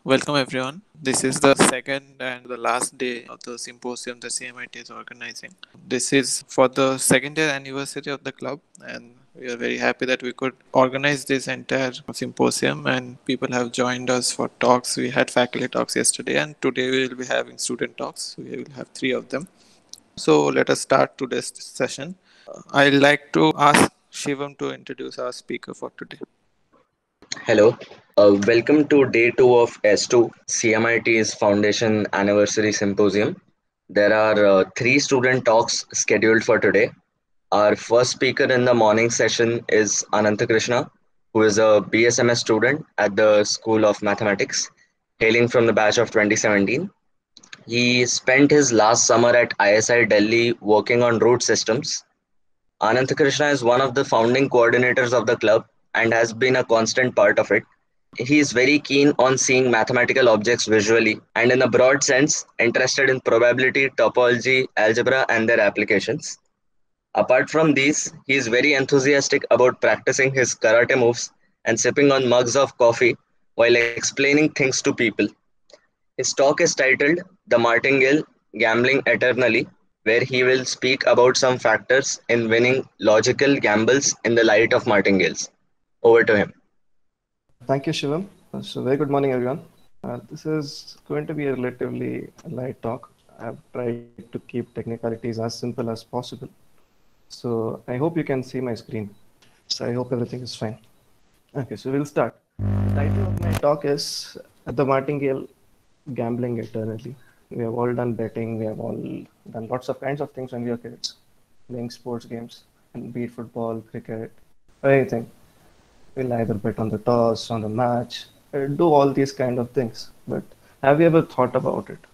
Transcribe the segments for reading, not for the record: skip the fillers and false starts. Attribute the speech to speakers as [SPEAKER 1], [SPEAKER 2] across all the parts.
[SPEAKER 1] Welcome everyone. This is the second and the last day of the symposium the CMIT is organizing. This is for the second year anniversary of the club, and we are very happy that we could organize this entire symposium and people have joined us for talks. We had faculty talks yesterday, and today we will be having student talks. We will have three of them. So let us start today's session. I'd like to ask Shivam to introduce our speaker for today.
[SPEAKER 2] Hello, welcome to day 2 of S2 CMIT's Foundation Anniversary Symposium. There are three student talks scheduled for today. Our first speaker in the morning session is Ananta Krishna, who is a BSMS student at the School of Mathematics, hailing from the batch of 2017. He spent his last summer at ISI Delhi working on root systems. Ananthakrishna is one of the founding coordinators of the club and has been a constant part of it. He is very keen on seeing mathematical objects visually and, in a broad sense, interested in probability, topology, algebra, and their applications. Apart from these, he is very enthusiastic about practicing his karate moves and sipping on mugs of coffee while explaining things to people. His talk is titled The Martingale Gambling Eternally, where he will speak about some factors in winning logical gambles in the light of martingales. Over to him.
[SPEAKER 3] Thank you, Shivam. Very good morning, everyone. This is going to be a relatively light talk. I've tried to keep technicalities as simple as possible. So I hope you can see my screen. So I hope everything is fine. Okay, so we'll start. The title of my talk is The Martingale Gambling Eternally. We have all done betting. We have all done lots of kinds of things when we were kids, playing sports games, and be it football, cricket, or anything. We'll either bet on the toss, on the match, do all these kind of things. But have you ever thought about it?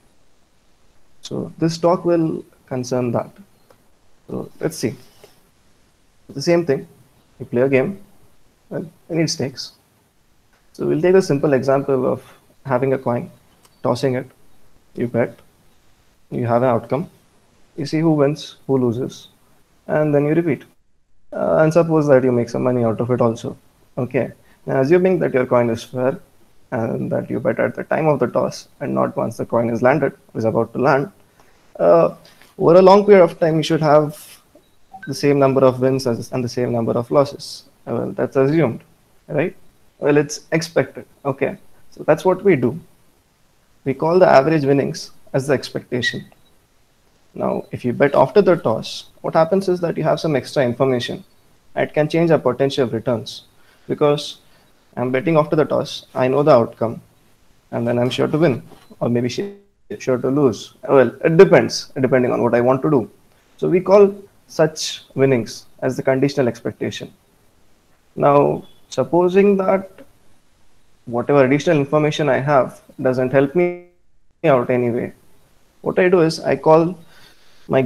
[SPEAKER 3] So this talk will concern that. So let's see. The same thing. You play a game, well, it needs stakes. So we'll take a simple example of having a coin, tossing it, you bet, you have an outcome, you see who wins, who loses, and then you repeat. And suppose that you make some money out of it also. Okay. Now, assuming that your coin is fair and that you bet at the time of the toss and not once the coin is landed, is about to land, uh, over a long period of time, you should have the same number of wins and the same number of losses. Well, that's assumed, right? Well, it's expected. Okay. So that's what we do. We call the average winnings as the expectation. Now, if you bet after the toss, what happens is that you have some extra information. It can change our potential returns because I'm betting after the toss. I know the outcome, and then I'm sure to win, or maybe sure to lose. Well, it depends, depending on what I want to do. So we call such winnings as the conditional expectation. Now, supposing that whatever additional information I have doesn't help me out anyway, what I do is I call my game to be fair.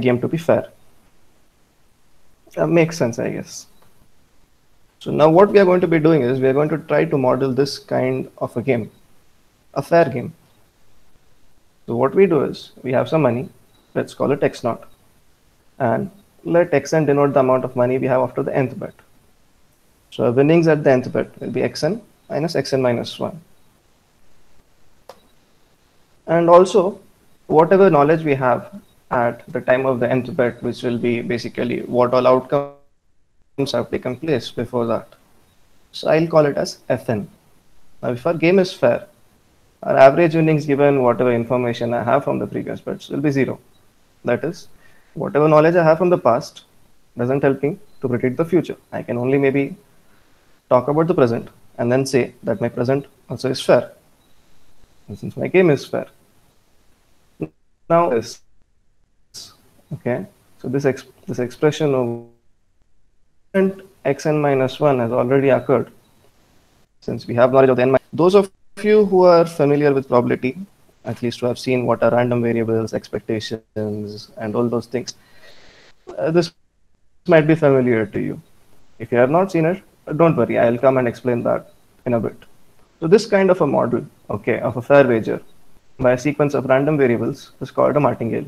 [SPEAKER 3] That makes sense, I guess. So now what we are going to be doing is we are going to try to model this kind of a game, a fair game. So what we do is we have some money, let's call it x naught, and let xn denote the amount of money we have after the nth bet. So our winnings at the nth bet will be xn minus 1. And also, whatever knowledge we have at the time of the nth bet, which will be basically what all outcomes have taken place before that. So I'll call it as Fn. Now, if our game is fair, our average winnings given whatever information I have from the previous bets will be 0. That is, whatever knowledge I have from the past doesn't help me to predict the future. I can only maybe talk about the present and then say that my present also is fair. And since my game is fair. Now this, okay, so this expression over xn minus 1 has already occurred. Since we have knowledge of the n, those of you who are familiar with probability, at least who have seen what are random variables, expectations, and all those things, this might be familiar to you. If you have not seen it, don't worry, I'll come and explain that in a bit. So this kind of a model, okay, of a fair wager by a sequence of random variables is called a martingale.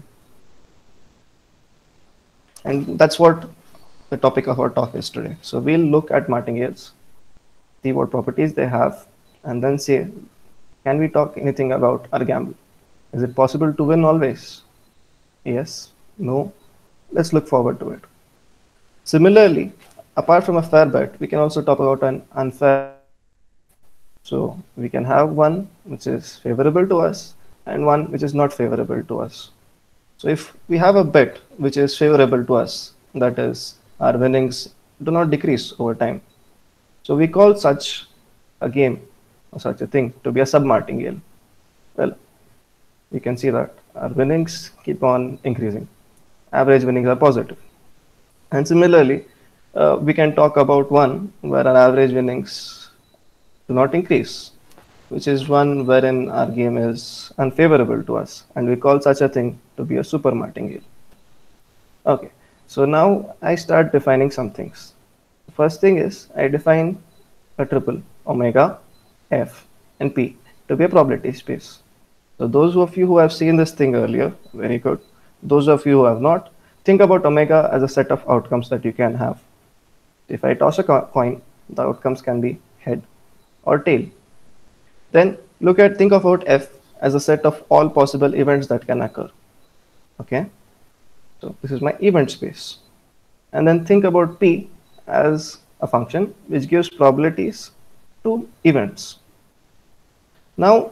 [SPEAKER 3] And that's what the topic of our talk is today. So we'll look at martingales, see what properties they have, and then say, can we talk anything about our gamble? Is it possible to win always? Yes, no. Let's look forward to it. Similarly, apart from a fair bet, we can also talk about an unfair bet. So we can have one which is favorable to us and one which is not favorable to us. So if we have a bet which is favorable to us, that is, our winnings do not decrease over time. So we call such a game or such a thing to be a sub-martingale. Well, you can see that our winnings keep on increasing. Average winnings are positive. And similarly, we can talk about one where our average winnings do not increase, which is one wherein our game is unfavorable to us, and we call such a thing to be a super martingale. Okay, so now I start defining some things. The first thing is I define a triple omega, f, and p to be a probability space. So those of you who have seen this thing earlier, very good. Those of you who have not, think about omega as a set of outcomes that you can have. If I toss a coin, the outcomes can be head or tail. Then think about f as a set of all possible events that can occur. Okay, so this is my event space. And then think about p as a function which gives probabilities to events. Now,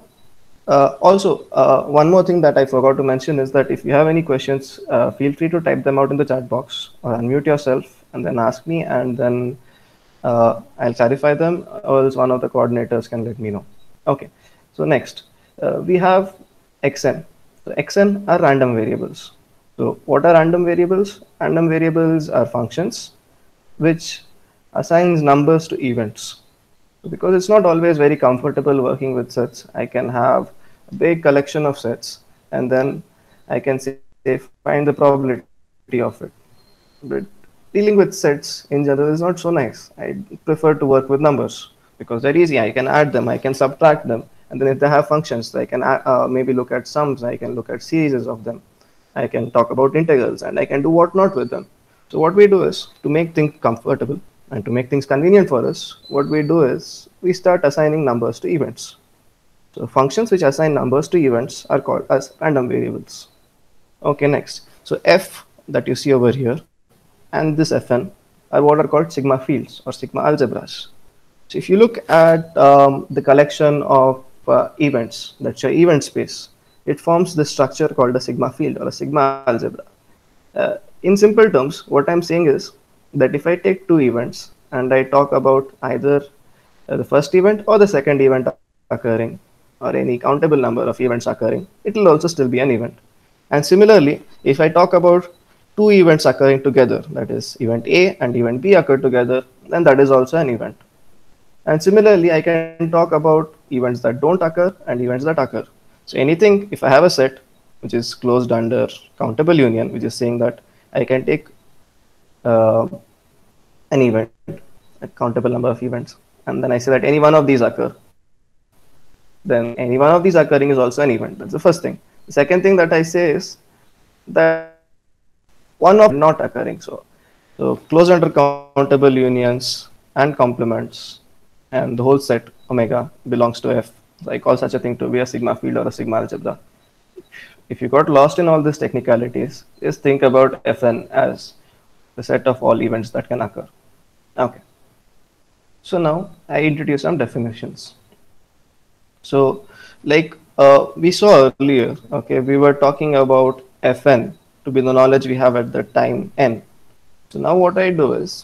[SPEAKER 3] one more thing that I forgot to mention is that if you have any questions, feel free to type them out in the chat box or unmute yourself and then ask me, and then I'll clarify them, or else one of the coordinators can let me know. Okay, so next we have xn. So xn are random variables. So what are random variables? Random variables are functions which assigns numbers to events. So because it's not always very comfortable working with sets, I can have a big collection of sets and then I can say find the probability of it. But dealing with sets in general is not so nice. I prefer to work with numbers because they're easy. I can add them, I can subtract them, and then if they have functions, I can maybe look at sums, I can look at series of them, I can talk about integrals, and I can do whatnot with them. So what we do is, to make things comfortable and to make things convenient for us, what we do is we start assigning numbers to events. So functions which assign numbers to events are called as random variables. Okay, next. So f that you see over here and this fn are what are called sigma fields or sigma algebras. So if you look at the collection of events, that's your event space, it forms this structure called a sigma field or a sigma algebra. In simple terms, what I'm saying is that if I take two events and I talk about either the first event or the second event occurring, or any countable number of events occurring, it will also still be an event. And similarly, if I talk about two events occurring together, that is event A and event B occur together, then that is also an event. And similarly, I can talk about events that don't occur and events that occur. So anything, if I have a set which is closed under countable union, which is saying that I can take an event, a countable number of events, and then I say that any one of these occur, then any one of these occurring is also an event. That's the first thing. The second thing that I say is that one of not occurring. So closed under countable unions and complements, and the whole set omega belongs to f. So I call such a thing to be a sigma field or a sigma algebra. If you got lost in all these technicalities, just think about fn as the set of all events that can occur. Okay. So now I introduce some definitions. So like we saw earlier, okay, we were talking about fn to be the knowledge we have at the time n. So now what I do is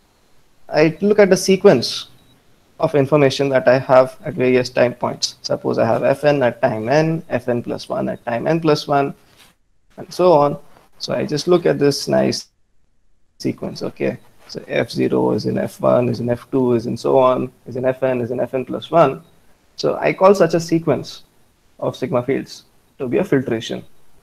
[SPEAKER 3] I look at the sequence of information that I have at various time points. Suppose I have fn at time n, fn plus 1 at time n plus 1, and so on. So I just look at this nice sequence, okay? So f0 is in f1, is in f2, is in so on, is in fn plus 1. So I call such a sequence of sigma fields to be a filtration,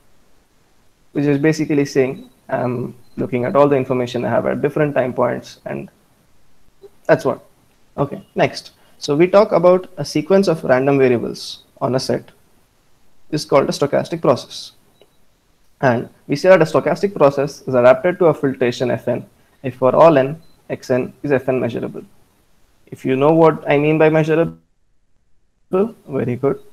[SPEAKER 3] which is basically saying I'm looking at all the information I have at different time points, and that's what. Okay, next. So we talk about a sequence of random variables on a set is called a stochastic process. And we say that a stochastic process is adapted to a filtration fn if for all n, xn is fn measurable. If you know what I mean by measurable, very good.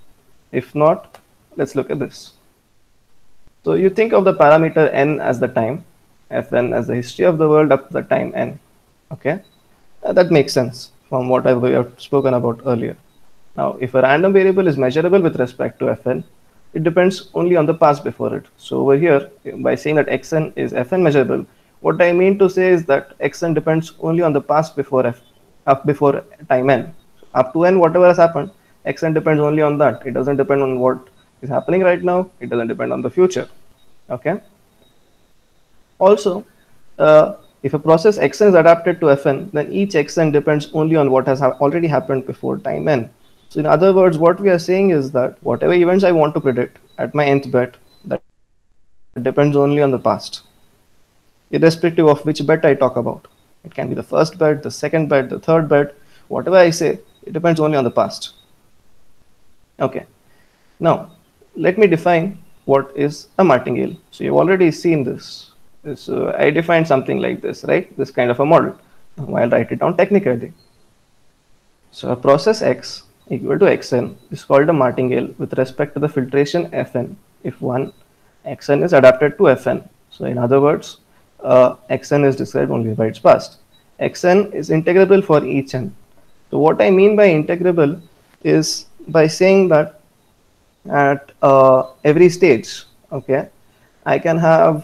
[SPEAKER 3] If not, let's look at this. So you think of the parameter n as the time, fn as the history of the world up to the time n. Okay, that makes sense from what we have spoken about earlier. Now, if a random variable is measurable with respect to fn, it depends only on the past before it. So over here, by saying that xn is fn measurable, what I mean to say is that xn depends only on the past before up before time n. Up to n, whatever has happened, xn depends only on that. It doesn't depend on what is happening right now. It doesn't depend on the future. Okay. Also, if a process xn is adapted to fn, then each xn depends only on what has already happened before time n. So in other words, what we are saying is that whatever events I want to predict at my nth bet, that depends only on the past, irrespective of which bet I talk about. It can be the first bet, the second bet, the third bet, whatever I say, it depends only on the past. Okay. Now, let me define what is a martingale. So you've already seen this. So I defined something like this, right? This kind of a model. Now I'll write it down technically. So a process x equal to xn is called a martingale with respect to the filtration fn if one xn is adapted to fn. So in other words, xn is described only by its past. Xn is integrable for each n. So what I mean by integrable is by saying that at every stage, okay, I can have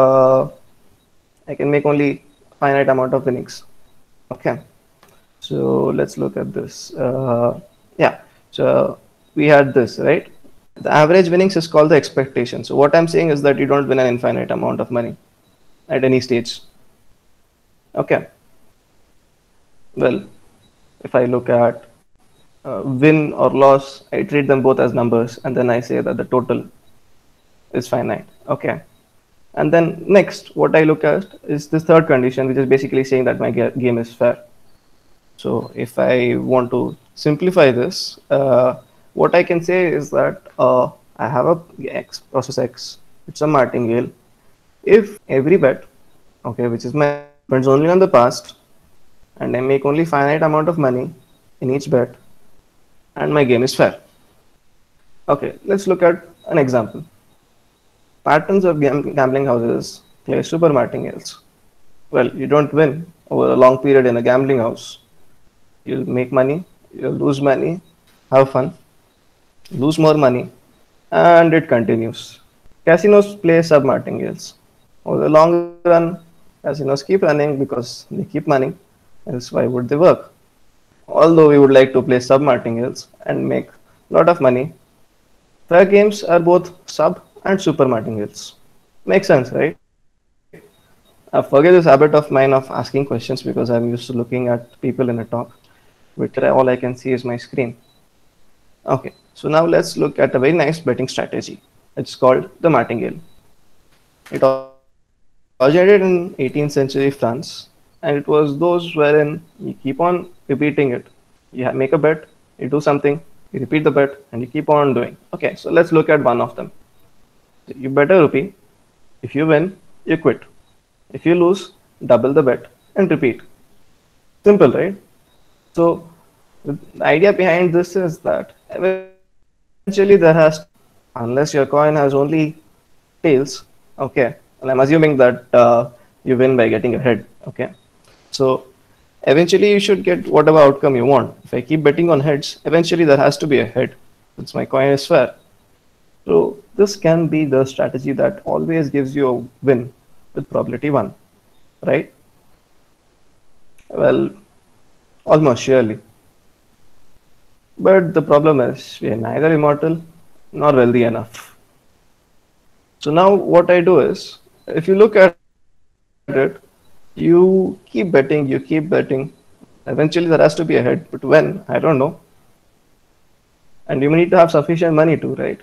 [SPEAKER 3] I can make only finite amount of winnings. Okay, so let's look at this. Yeah, so we had this, right? The average winnings is called the expectation. So what I'm saying is that you don't win an infinite amount of money at any stage. Okay. Well, if I look at win or loss, I treat them both as numbers, and then I say that the total is finite. Okay. And then next, what I look at is this third condition, which is basically saying that my game is fair. So if I want to simplify this, what I can say is that I have a process X. It's a martingale. If every bet, okay, which is my depends only on the past, and I make only finite amount of money in each bet, and my game is fair. Okay, let's look at an example. Patterns of gambling houses play super martingales. Well, you don't win over a long period in a gambling house. You'll make money, you'll lose money, have fun, lose more money, and it continues. Casinos play sub martingales. Over the long run, casinos keep running because they keep money, else why would they work? Although we would like to play sub martingales and make a lot of money, fair games are both sub and super martingales. Makes sense, right? I forget this habit of mine of asking questions because I'm used to looking at people in a talk, which all I can see is my screen. Okay, so now let's look at a very nice betting strategy. It's called the martingale. It originated in 18th century France, and it was those wherein you keep on repeating it. You make a bet, you do something, you repeat the bet, and you keep on doing. Okay, so let's look at one of them. You bet a rupee. If you win, you quit. If you lose, double the bet and repeat. Simple, right? So the idea behind this is that eventually there has, unless your coin has only tails, okay, and I'm assuming that you win by getting a head, okay. So eventually you should get whatever outcome you want. If I keep betting on heads, eventually there has to be a head since my coin is fair. So this can be the strategy that always gives you a win with probability 1, right? Well, almost surely. But the problem is we are neither immortal nor wealthy enough. So now what I do is, if you look at it, you keep betting, you keep betting. Eventually there has to be a head, but when? I don't know. And you need to have sufficient money too, right?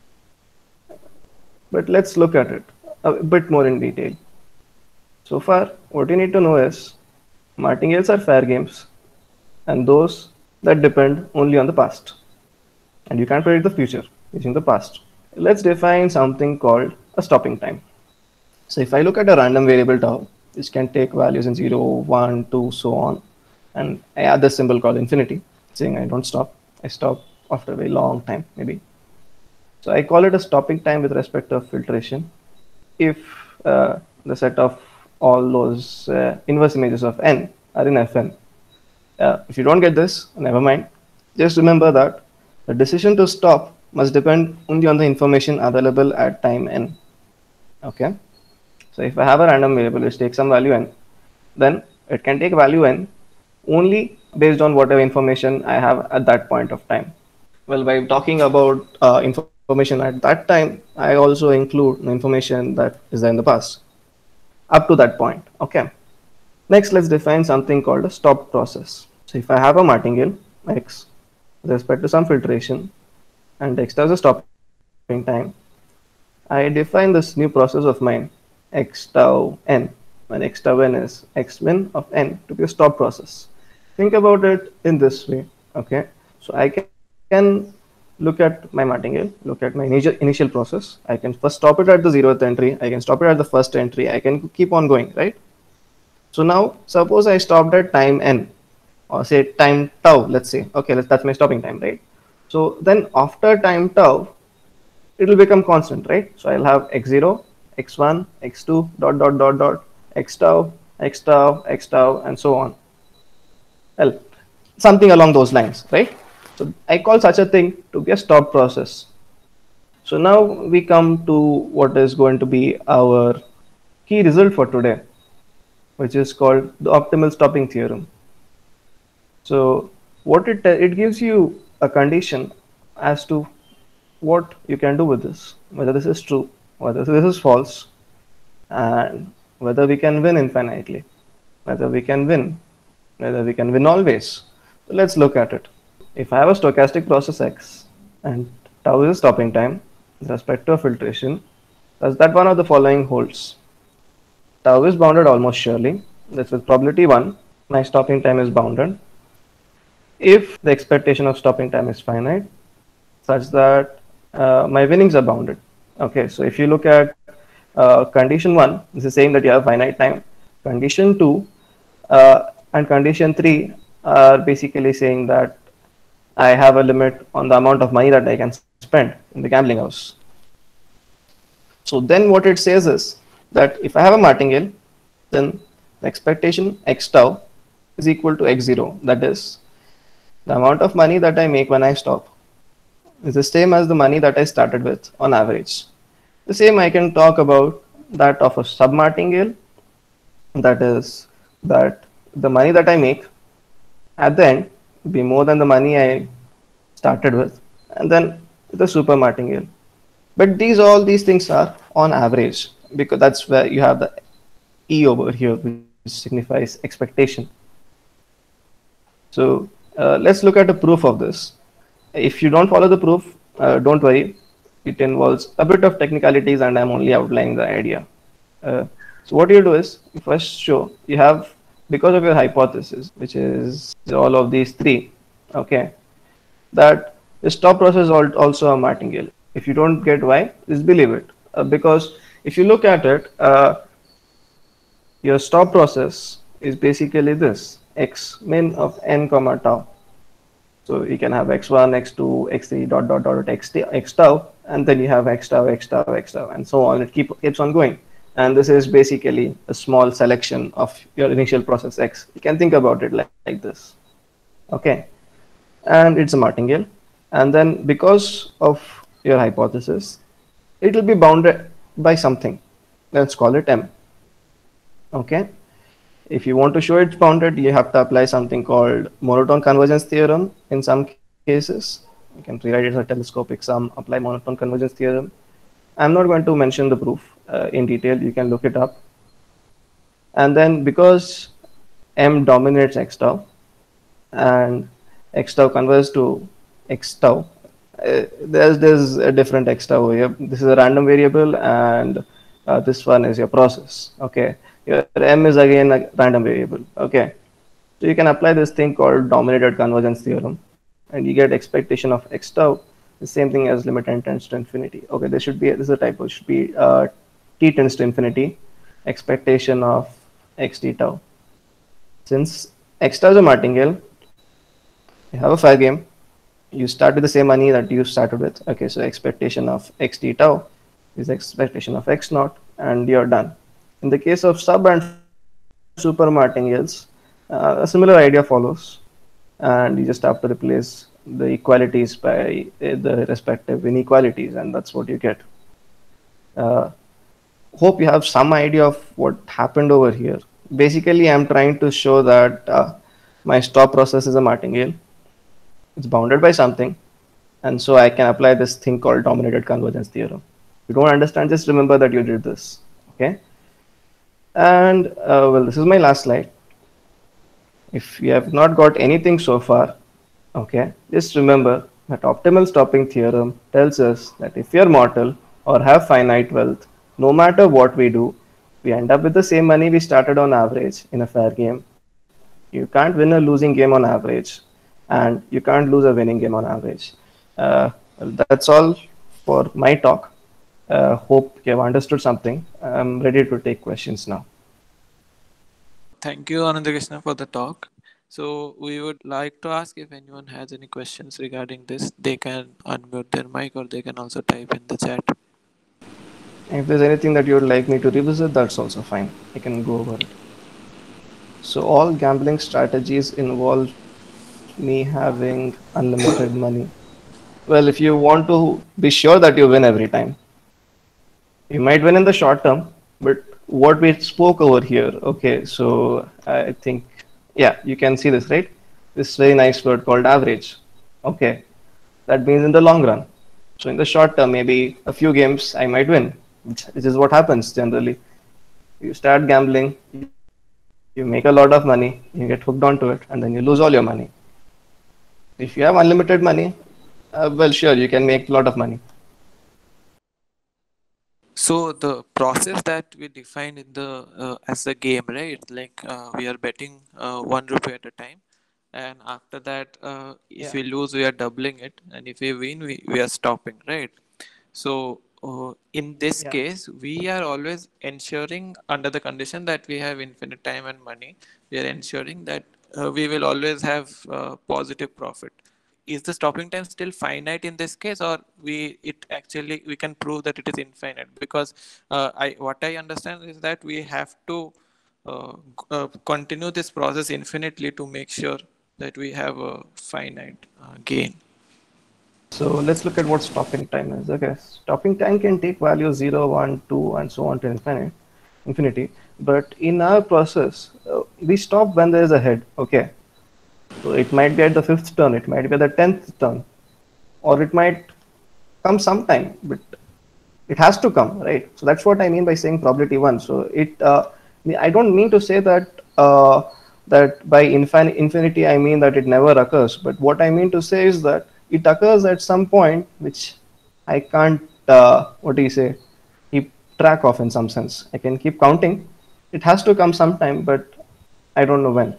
[SPEAKER 3] But let's look at it a bit more in detail. So far, what you need to know is martingales are fair games and those that depend only on the past. And you can't predict the future using the past. Let's define something called a stopping time. So if I look at a random variable tau, which can take values in 0, 1, 2, so on, and I add this symbol called infinity, saying I don't stop. I stop after a very long time, maybe So I call it a stopping time with respect to filtration. If the set of all those inverse images of n are in Fn. If you don't get this, never mind. Just remember that the decision to stop must depend only on the information available at time n. Okay. So if I have a random variable which takes some value n, then it can take value n only based on whatever information I have at that point of time. Well, by talking about information at that time, I also include information that is there in the past up to that point. Okay. Next, let's define something called a stop process. So if I have a martingale x with respect to some filtration and x as a stopping time, I define this new process of mine x tau n, when x tau n is x min of n, to be a stop process. Think about it in this way. Okay. So I can look at my martingale, look at my initial process. I can first stop it at the 0th entry. I can stop it at the first entry. I can keep on going, right? So now suppose I stopped at time n, or say time tau, let's say. Okay, that's my stopping time, right? So then after time tau, it will become constant, right? So I'll have x0, x1, x2, dot, dot, dot, dot, x tau, x tau, x tau, and so on. Well, something along those lines, right? So I call such a thing to be a stop process. So now we come to what is going to be our key result for today, which is called the optimal stopping theorem. So what it gives you a condition as to what you can do with this, whether this is true, whether this is false, and whether we can win infinitely, whether we can win always. So let's look at it. If I have a stochastic process x and tau is a stopping time with respect to a filtration, does that one of the following holds? Tau is bounded almost surely. That's with probability 1, my stopping time is bounded. If the expectation of stopping time is finite, such that my winnings are bounded. Okay, so if you look at condition 1, this is saying that you have finite time. Condition 2 and condition 3 are basically saying that I have a limit on the amount of money that I can spend in the gambling house. So then what it says is that if I have a martingale, then the expectation x tau is equal to x0. That is, the amount of money that I make when I stop is the same as the money that I started with on average. The same I can talk about that of a sub-martingale. That is, that the money that I make at the end will be more than the money I started with, and then the super martingale. But all these things are on average, because that's where you have the E over here, which signifies expectation. So let's look at a proof of this. If you don't follow the proof, don't worry. It involves a bit of technicalities, and I'm only outlining the idea. So what you do is, you first show you have, because of your hypothesis, which is all of these three, okay, that the stop process is also a martingale. If you don't get why, just believe it. Because if you look at it, your stop process is basically this, x min of n comma tau. So you can have x1, x2, x3, dot, dot, dot, x tau, and then you have x tau, x tau, x tau, and so on. It keeps on going. And this is basically a small selection of your initial process x. You can think about it like this. Okay. And it's a martingale. And then because of your hypothesis, it will be bounded by something. Let's call it m. Okay. If you want to show it's bounded, you have to apply something called monotone convergence theorem in some cases. You can rewrite it as a telescopic sum, apply monotone convergence theorem. I'm not going to mention the proof in detail. You can look it up. And then because m dominates x tau and x tau converges to x tau, there's a different x tau here. This is a random variable, and this one is your process. Okay. Your m is again a random variable. Okay. So you can apply this thing called dominated convergence theorem, and you get expectation of x tau, the same thing as limit n tends to infinity. Okay, this is a typo. It should be t tends to infinity, expectation of x t tau. Since x tau is a martingale, you have a fair game. You start with the same money that you started with. Okay, so expectation of x t tau is expectation of x naught, and you're done. In the case of sub and super martingales, a similar idea follows, and you just have to replace the equalities by the respective inequalities, and that's what you get. Uh, Hope you have some idea of what happened over here. Basically, I'm trying to show that my stop process is a martingale. It's bounded by something, and so I can apply this thing called dominated convergence theorem. If you don't understand, just remember that you did this. Okay. And well, this is my last slide. If you have not got anything so far, okay, just remember that optimal stopping theorem tells us that if you're mortal or have finite wealth, no matter what we do, we end up with the same money we started on average in a fair game. You can't win a losing game on average, and you can't lose a winning game on average. Well, that's all for my talk. Hope you have understood something. I'm ready to take questions now.
[SPEAKER 1] Thank you, Anandakrishna, for the talk. So we would like to ask if anyone has any questions regarding this. They can unmute their mic or they can also type in the chat.
[SPEAKER 3] If there's anything that you would like me to revisit, that's also fine. I can go over it. So all gambling strategies involve me having unlimited money. Well, if you want to be sure that you win every time, you might win in the short term, but what we spoke over here, okay, so I think, yeah, you can see this, right? This very nice word called average. Okay, that means in the long run. So in the short term, maybe a few games I might win, which is what happens generally. You start gambling, you make a lot of money, you get hooked onto it, and then you lose all your money. If you have unlimited money, well, sure, you can make a lot of money.
[SPEAKER 1] So the process that we define in the as a game, right? Like we are betting 1 rupee at a time, and after that, if we lose, we are doubling it, and if we win, we are stopping, right? So in this
[SPEAKER 3] Yeah.
[SPEAKER 1] case, we are always ensuring under the condition that we have infinite time and money, we are ensuring that we will always have positive profit. Is the stopping time still finite in this case, or we can prove that it is infinite? Because what I understand is that we have to continue this process infinitely to make sure that we have a finite gain.
[SPEAKER 3] So let's look at what stopping time is. Okay, stopping time can take values 0, 1, 2, and so on to infinity. But in our process, we stop when there is a head. Okay, so it might be at the 5th turn, it might be at the 10th turn, or it might come sometime, but it has to come, right? So that's what I mean by saying probability 1. So I don't mean to say that that by infinity I mean that it never occurs, but what I mean to say is that it occurs at some point which I can't what do you say, keep track of in some sense. I can keep counting. It has to come sometime, but I don't know when.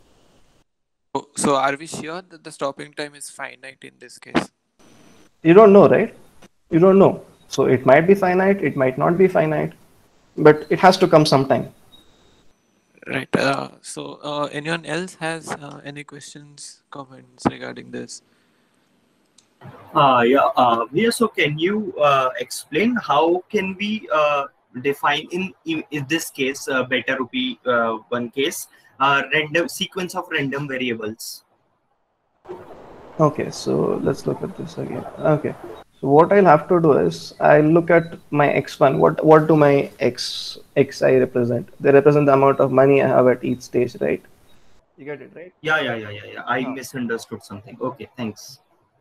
[SPEAKER 1] So are we sure that the stopping time is finite in this case?
[SPEAKER 3] You don't know, right? You don't know. So it might be finite, it might not be finite, but it has to come sometime.
[SPEAKER 1] Right. So anyone else has any questions, comments regarding this?
[SPEAKER 4] Yeah. So can you explain how can we define in this case, beta rupee one case, random sequence of random variables?
[SPEAKER 3] Okay, so let's look at this again. Okay, so what I'll have to do is I'll look at my x1. What do my xi represent? They represent the amount of money I have at each stage, right? You get it, right?
[SPEAKER 4] Yeah. I misunderstood something. Okay, thanks.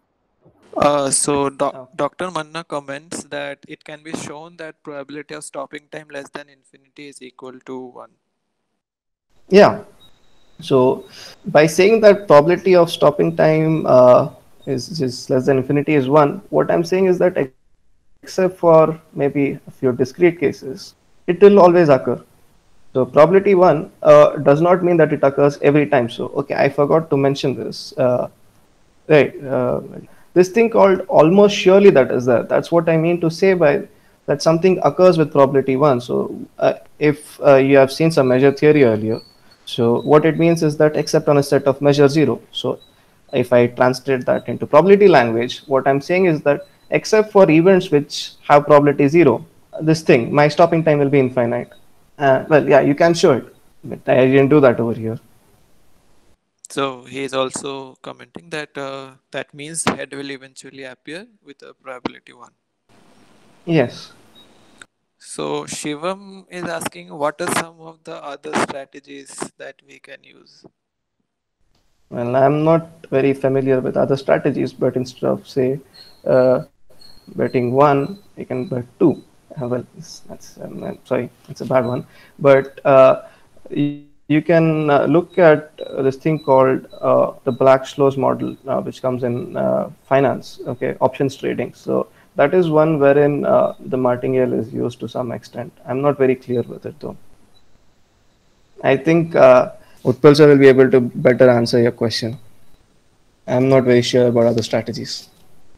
[SPEAKER 1] Dr. Manna comments that it can be shown that probability of stopping time less than infinity is equal to 1.
[SPEAKER 3] Yeah. So by saying that probability of stopping time is just less than infinity is 1, what I'm saying is that except for maybe a few discrete cases, it will always occur. So probability 1 does not mean that it occurs every time. So, okay, I forgot to mention this. Right. This thing called almost surely that is there. That's what I mean to say by that something occurs with probability 1. So if you have seen some measure theory earlier, so what it means is that except on a set of measure 0. So If I translate that into probability language, what I'm saying is that except for events which have probability 0, this thing, my stopping time will be infinite. Well, yeah, you can show it, but I didn't do that over here.
[SPEAKER 1] So he is also commenting that that means head will eventually appear with a probability 1.
[SPEAKER 3] Yes.
[SPEAKER 1] So Shivam is asking what are some of the other strategies that we can use?
[SPEAKER 3] Well, I'm not very familiar with other strategies, but instead of say betting one, you can bet two. Well, that's I'm sorry, it's a bad one. But you can look at this thing called the Black-Scholes model, which comes in finance, okay, options trading. So that is one wherein the martingale is used to some extent. I'm not very clear with it though. I think Utpal sir will be able to better answer your question. I'm not very sure about other strategies.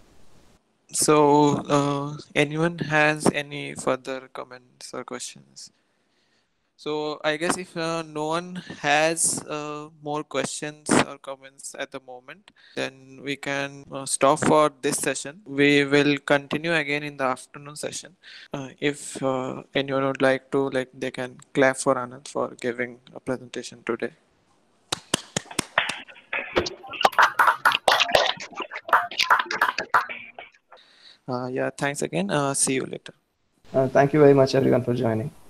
[SPEAKER 1] So anyone has any further comments or questions? So I guess if no one has more questions or comments at the moment, then we can stop for this session. We will continue again in the afternoon session. If anyone would like to, like, they can clap for Anand for giving a presentation today. Yeah, thanks again. See you later.
[SPEAKER 3] Thank you very much, everyone, for joining.